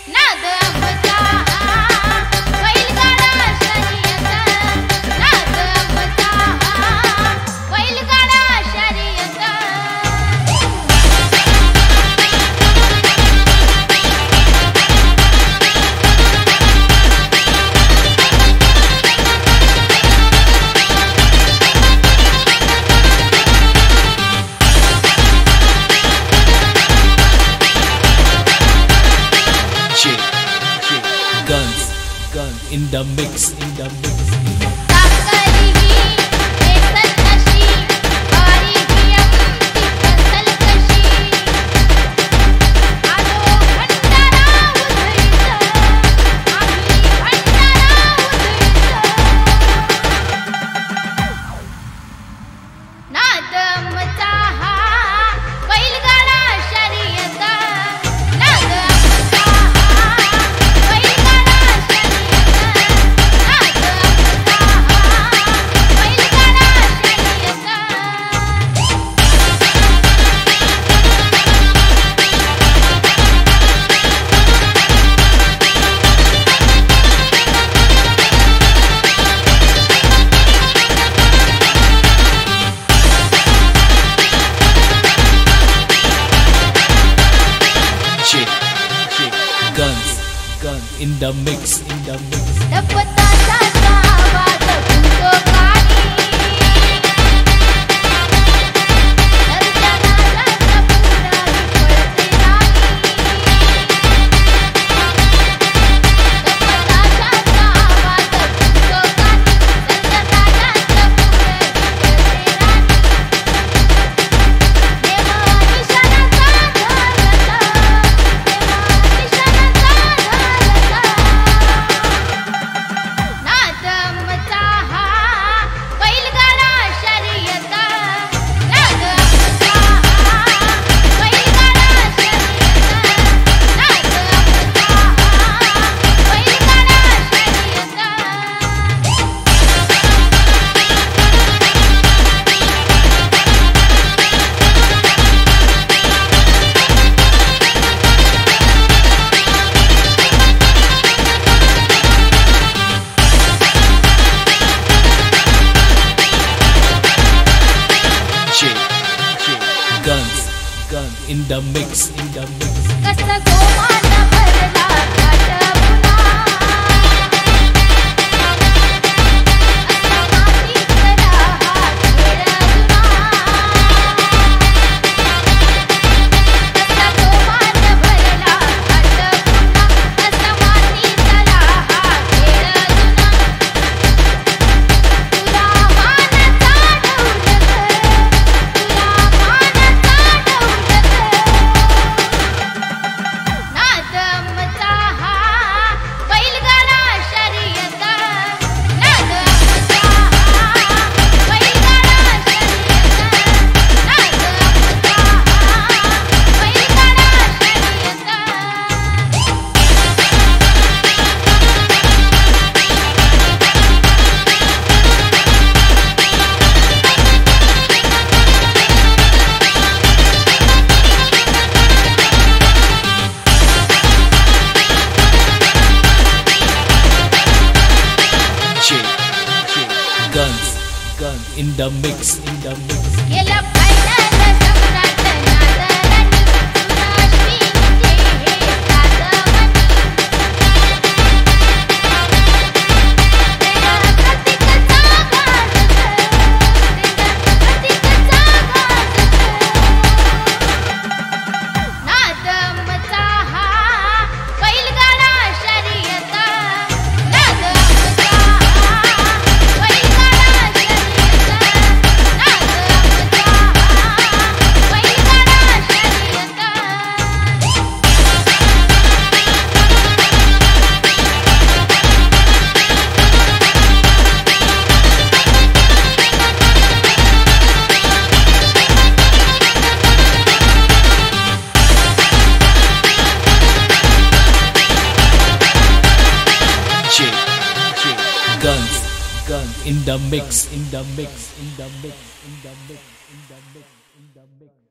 नाद आमचा बैलगाडा शर्यत, नाद आमचा बैलगाडा शर्यत. Gans in the mix, in the mix. Gans in the mix, in the mix. Gans in the mix, in the mix. Gans in the mix, in the mix. Gans in the mix, in the mix, in the mix, in the mix, in the mix, in the mix.